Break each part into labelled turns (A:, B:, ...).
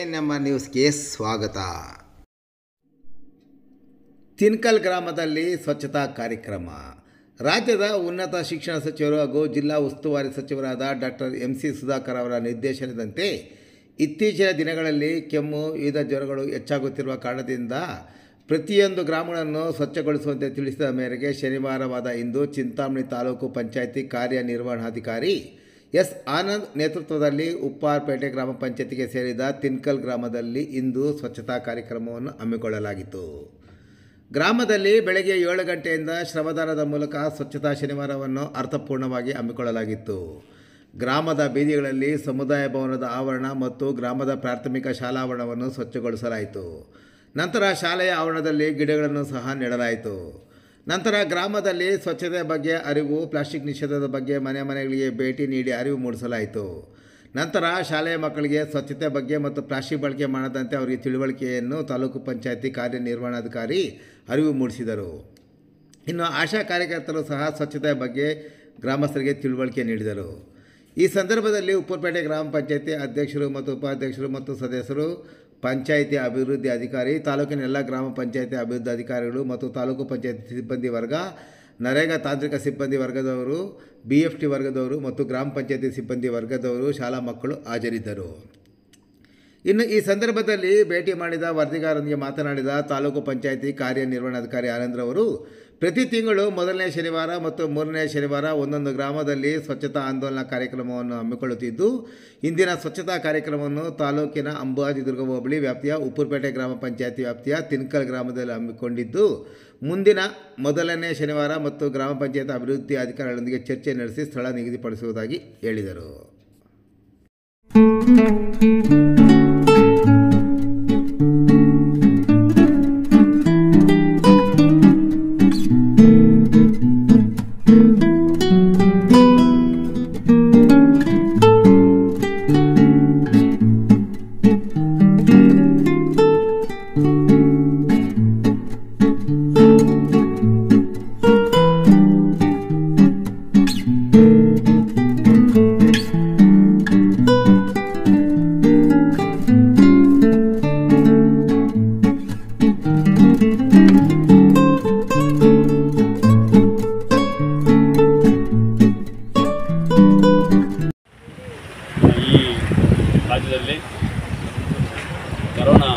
A: ನಮ್ಮ ನ್ಯೂಸ್ಗೆ ಸ್ವಾಗತ. ತಿನ್ಕಲ್ ಗ್ರಾಮದಲ್ಲಿ ಸ್ವಚ್ಛತಾ ಕಾರ್ಯಕ್ರಮ. ರಾಜ್ಯದ ಉನ್ನತ ಶಿಕ್ಷಣ ಸಚಿವರು ಹಾಗೂ ಜಿಲ್ಲಾ ಉಸ್ತುವಾರಿ ಸಚಿವರಾದ ಡಾಕ್ಟರ್ MC ಸುಧಾಕರ್ ಅವರ ನಿರ್ದೇಶನದಂತೆ ಇತ್ತೀಚಿನ ದಿನಗಳಲ್ಲಿ ಕೆಮ್ಮು, ವಿವಿಧ ಜ್ವರಗಳು ಹೆಚ್ಚಾಗುತ್ತಿರುವ ಕಾರಣದಿಂದ ಪ್ರತಿಯೊಂದು ಗ್ರಾಮಗಳನ್ನು ಸ್ವಚ್ಛಗೊಳಿಸುವಂತೆ ತಿಳಿಸಿದ ಮೇರೆಗೆ ಶನಿವಾರವಾದ ಇಂದು ಚಿಂತಾಮಣಿ ತಾಲೂಕು ಪಂಚಾಯಿತಿ ಕಾರ್ಯನಿರ್ವಹಣಾಧಿಕಾರಿ S. ಆನಂದ್ ನೇತೃತ್ವದಲ್ಲಿ ಉಪ್ಪಾರಪೇಟೆ ಗ್ರಾಮ ಪಂಚಾಯತಿಗೆ ಸೇರಿದ ತಿನ್ಕಲ್ ಗ್ರಾಮದಲ್ಲಿ ಇಂದು ಸ್ವಚ್ಛತಾ ಕಾರ್ಯಕ್ರಮವನ್ನು ಹಮ್ಮಿಕೊಳ್ಳಲಾಗಿತ್ತು. ಗ್ರಾಮದಲ್ಲಿ ಬೆಳಗ್ಗೆ 7 ಗಂಟೆಯಿಂದ ಶ್ರಮದಾನದ ಮೂಲಕ ಸ್ವಚ್ಛತಾ ಶನಿವಾರವನ್ನು ಅರ್ಥಪೂರ್ಣವಾಗಿ ಹಮ್ಮಿಕೊಳ್ಳಲಾಗಿತ್ತು. ಗ್ರಾಮದ ಬೀದಿಗಳಲ್ಲಿ ಸಮುದಾಯ ಭವನದ ಆವರಣ ಮತ್ತು ಗ್ರಾಮದ ಪ್ರಾಥಮಿಕ ಶಾಲಾ ಆವರಣವನ್ನು ಸ್ವಚ್ಛಗೊಳಿಸಲಾಯಿತು. ನಂತರ ಶಾಲೆಯ ಆವರಣದಲ್ಲಿ ಗಿಡಗಳನ್ನು ಸಹ ನೆಡಲಾಯಿತು. ನಂತರ ಗ್ರಾಮದಲ್ಲಿ ಸ್ವಚ್ಛತೆಯ ಬಗ್ಗೆ ಅರಿವು, ಪ್ಲಾಸ್ಟಿಕ್ ನಿಷೇಧದ ಬಗ್ಗೆ ಮನೆಗಳಿಗೆ ಭೇಟಿ ನೀಡಿ ಅರಿವು ಮೂಡಿಸಲಾಯಿತು. ನಂತರ ಶಾಲೆಯ ಮಕ್ಕಳಿಗೆ ಸ್ವಚ್ಛತೆ ಬಗ್ಗೆ ಮತ್ತು ಪ್ಲಾಸ್ಟಿಕ್ ಬಳಕೆ ಮಾಡದಂತೆ ಅವರಿಗೆ ತಿಳುವಳಿಕೆಯನ್ನು ತಾಲೂಕು ಪಂಚಾಯತಿ ಕಾರ್ಯನಿರ್ವಹಣಾಧಿಕಾರಿ ಅರಿವು ಮೂಡಿಸಿದರು. ಇನ್ನು ಆಶಾ ಕಾರ್ಯಕರ್ತರು ಸಹ ಸ್ವಚ್ಛತೆಯ ಬಗ್ಗೆ ಗ್ರಾಮಸ್ಥರಿಗೆ ತಿಳುವಳಿಕೆ ನೀಡಿದರು. ಈ ಸಂದರ್ಭದಲ್ಲಿ ಉಪ್ಪಾರಪೇಟೆ ಗ್ರಾಮ ಪಂಚಾಯತಿ ಅಧ್ಯಕ್ಷರು ಮತ್ತು ಉಪಾಧ್ಯಕ್ಷರು ಮತ್ತು ಸದಸ್ಯರು, ಪಂಚಾಯಿತಿ ಅಭಿವೃದ್ಧಿ ಅಧಿಕಾರಿ, ತಾಲೂಕಿನ ಎಲ್ಲ ಗ್ರಾಮ ಪಂಚಾಯಿತಿ ಅಭಿವೃದ್ಧಿ ಅಧಿಕಾರಿಗಳು ಮತ್ತು ತಾಲೂಕು ಪಂಚಾಯತಿ ಸಿಬ್ಬಂದಿ ವರ್ಗ, ನರೇಗಾ ತಾಂತ್ರಿಕ ಸಿಬ್ಬಂದಿ ವರ್ಗದವರು, BFT ವರ್ಗದವರು ಮತ್ತು ಗ್ರಾಮ ಪಂಚಾಯತಿ ಸಿಬ್ಬಂದಿ ವರ್ಗದವರು, ಶಾಲಾ ಮಕ್ಕಳು ಹಾಜರಿದ್ದರು. ಇನ್ನು ಈ ಸಂದರ್ಭದಲ್ಲಿ ಭೇಟಿ ಮಾಡಿದ ವರದಿಗಾರರೊಂದಿಗೆ ಮಾತನಾಡಿದ ತಾಲೂಕು ಪಂಚಾಯಿತಿ ಕಾರ್ಯನಿರ್ವಹಣಾಧಿಕಾರಿ ಆನಂದ್ರವರು, ಪ್ರತಿ ತಿಂಗಳು ಮೊದಲನೇ ಶನಿವಾರ ಮತ್ತು ಮೂರನೇ ಶನಿವಾರ ಒಂದೊಂದು ಗ್ರಾಮದಲ್ಲಿ ಸ್ವಚ್ಛತಾ ಆಂದೋಲನ ಕಾರ್ಯಕ್ರಮವನ್ನು ಹಮ್ಮಿಕೊಳ್ಳುತ್ತಿದ್ದು, ಇಂದಿನ ಸ್ವಚ್ಛತಾ ಕಾರ್ಯಕ್ರಮವನ್ನು ತಾಲೂಕಿನ ಅಂಬಾಜಿದುರ್ಗ ಹೋಬಳಿ ವ್ಯಾಪ್ತಿಯ ಉಪ್ಪಾರಪೇಟೆ ಗ್ರಾಮ ಪಂಚಾಯಿತಿ ವ್ಯಾಪ್ತಿಯ ತಿನ್ಕಲ್ ಗ್ರಾಮದಲ್ಲಿ ಹಮ್ಮಿಕೊಂಡಿದ್ದು, ಮುಂದಿನ ಮೊದಲನೇ ಶನಿವಾರ ಮತ್ತು ಗ್ರಾಮ ಪಂಚಾಯತ್ ಅಭಿವೃದ್ಧಿ ಅಧಿಕಾರಿಗಳೊಂದಿಗೆ ಚರ್ಚೆ ನಡೆಸಿ ಸ್ಥಳ ನಿಗದಿಪಡಿಸುವುದಾಗಿ ಹೇಳಿದರು.
B: ರಾಜ್ಯದಲ್ಲಿ ಕರೋನಾ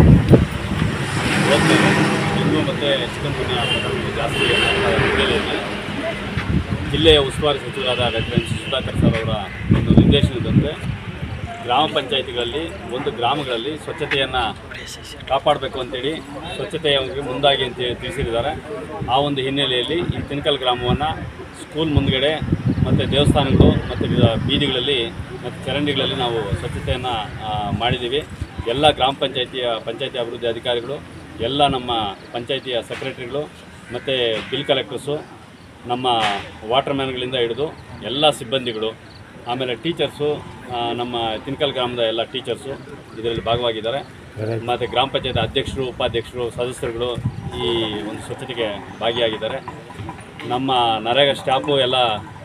B: ಹೋಗ್ತದೆ, ಡೆಂಗು ಮತ್ತು ಚಿಕನ್ಗುನ್ಯಾ ಜಾಸ್ತಿ ಹಿನ್ನೆಲೆಯಲ್ಲಿ ಜಿಲ್ಲೆಯ ಉಸ್ತುವಾರಿ ಸಚಿವರಾದ ಡಾಕ್ಟರ್ MC ಸುಧಾಕರ್ ಸರ್ ಅವರ ಒಂದು ನಿರ್ದೇಶನದಂತೆ ಗ್ರಾಮ ಪಂಚಾಯಿತಿಗಳಲ್ಲಿ ಒಂದು ಗ್ರಾಮಗಳಲ್ಲಿ ಸ್ವಚ್ಛತೆಯನ್ನು ಕಾಪಾಡಬೇಕು ಅಂತೇಳಿ ಸ್ವಚ್ಛತೆಯ ಮುಂದಾಗಿ ಅಂತೇಳಿ ತಿಳಿಸಿದ್ದಾರೆ. ಆ ಒಂದು ಹಿನ್ನೆಲೆಯಲ್ಲಿ ಈ ತಿನ್ಕಲ್ ಗ್ರಾಮವನ್ನು ಸ್ಕೂಲ್ ಮುಂದುಗಡೆ ಮತ್ತು ದೇವಸ್ಥಾನಗಳು ಮತ್ತು ಬೀದಿಗಳಲ್ಲಿ ಮತ್ತು ಚರಂಡಿಗಳಲ್ಲಿ ನಾವು ಸ್ವಚ್ಛತೆಯನ್ನು ಮಾಡಿದ್ದೀವಿ. ಎಲ್ಲ ಗ್ರಾಮ ಪಂಚಾಯತಿ ಅಭಿವೃದ್ಧಿ ಅಧಿಕಾರಿಗಳು, ಎಲ್ಲ ನಮ್ಮ ಪಂಚಾಯತಿಯ ಸೆಕ್ರೆಟರಿಗಳು ಮತ್ತು ಬಿಲ್ ಕಲೆಕ್ಟರ್ಸು, ನಮ್ಮ ವಾಟರ್ ಮ್ಯಾನ್ಗಳಿಂದ ಹಿಡಿದು ಎಲ್ಲ ಸಿಬ್ಬಂದಿಗಳು, ಆಮೇಲೆ ಟೀಚರ್ಸು, ನಮ್ಮ ತಿನ್ಕಲ್ ಗ್ರಾಮದ ಎಲ್ಲ ಟೀಚರ್ಸು ಇದರಲ್ಲಿ ಭಾಗವಾಗಿದ್ದಾರೆ. ಮತ್ತು ಗ್ರಾಮ ಪಂಚಾಯತ್ ಅಧ್ಯಕ್ಷರು, ಉಪಾಧ್ಯಕ್ಷರು, ಸದಸ್ಯರುಗಳು ಈ ಒಂದು ಸ್ವಚ್ಛತೆಗೆ ಭಾಗಿಯಾಗಿದ್ದಾರೆ. ನಮ್ಮ ನರೇಗಾ ಸ್ಟಾಫು ಎಲ್ಲ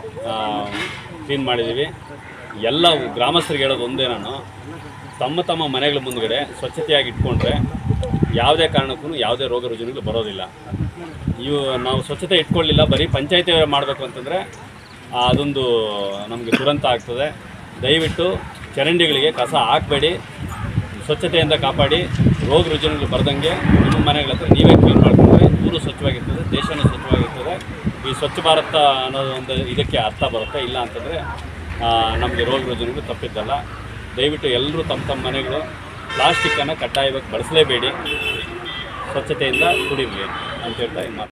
B: ಕ್ಲೀನ್ ಮಾಡಿದ್ದೀವಿ. ಎಲ್ಲ ಗ್ರಾಮಸ್ಥರಿಗೆ ಹೇಳೋದು ಒಂದೇ, ನಾನು ತಮ್ಮ ಮನೆಗಳ ಮುಂದುಗಡೆ ಸ್ವಚ್ಛತೆಯಾಗಿ ಇಟ್ಕೊಂಡ್ರೆ ಯಾವುದೇ ಕಾರಣಕ್ಕೂ ಯಾವುದೇ ರೋಗ ರುಜಿನಗಳು ಬರೋದಿಲ್ಲ. ನಾವು ಸ್ವಚ್ಛತೆ ಇಟ್ಕೊಳ್ಳಿಲ್ಲ, ಬರೀ ಪಂಚಾಯತಿ ಮಾಡಬೇಕು ಅಂತಂದರೆ ಅದೊಂದು ನಮಗೆ ದುರಂತ ಆಗ್ತದೆ. ದಯವಿಟ್ಟು ಚರಂಡಿಗಳಿಗೆ ಕಸ ಹಾಕಬೇಡಿ, ಸ್ವಚ್ಛತೆಯಿಂದ ಕಾಪಾಡಿ. ರೋಗ ರುಜಿನಗಳು ಬರದಂಗೆ ನಿಮ್ಮ ಮನೆಗಳ ಹತ್ರ ನೀವೇ ಕ್ಲೀನ್ ಮಾಡಿಕೊಂಡ್ರೆ ಊರು ಸ್ವಚ್ಛವಾಗಿರ್ತದೆ, ದೇಶನೂ ಸ್ವಚ್ಛವಾಗಿರ್ತದೆ. ಈ ಸ್ವಚ್ಛ ಭಾರತ ಅನ್ನೋದು ಒಂದು ಇದಕ್ಕೆ ಅರ್ಥ ಬರುತ್ತೆ. ಇಲ್ಲ ಅಂತಂದರೆ ನಮಗೆ ರೋಗ ರುಜಿನಗಳು ತಪ್ಪಿದ್ದಲ್ಲ. ದಯವಿಟ್ಟು ಎಲ್ಲರೂ ತಮ್ಮ ಮನೆಗಳು ಪ್ಲಾಸ್ಟಿಕ್ಕನ್ನು ಕಡ್ಡಾಯವಾಗಿ ಬಳಸಲೇಬೇಡಿ, ಸ್ವಚ್ಛತೆಯಿಂದ ಕೂಡಿರಲಿ ಅಂತ ಹೇಳ್ತಾ